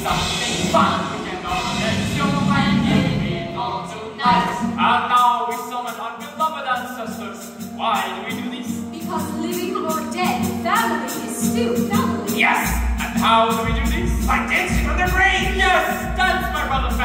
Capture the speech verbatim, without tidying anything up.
something fun. We can all let's show and give it all tonight. And now we summon our beloved ancestors. Why do we do this? Because living or dead, family is still family. Yes! And how do we do this? By dancing on their grave! Yes! Dance, my brothers!